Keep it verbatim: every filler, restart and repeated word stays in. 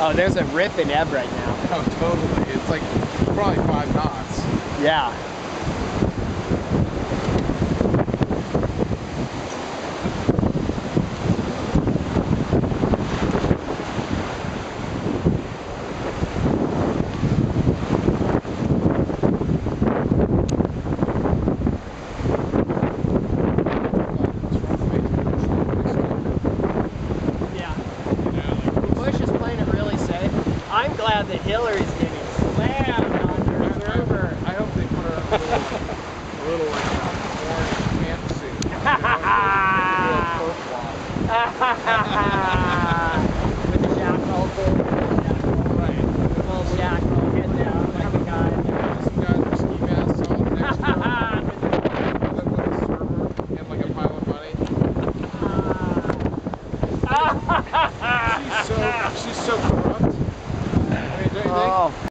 Oh, there's a rip in ebb right now. Oh, totally. It's like probably five knots. Yeah. I'm glad that Hillary's getting slammed on her server. I hope they put her in a little, like, a little like uh, orange pantsuit. You know, With the shackle, right? Full shackle, get down like a guy. Some guys with ski masks on next to her. With a server and like a pile of money. She's so she's so corrupt.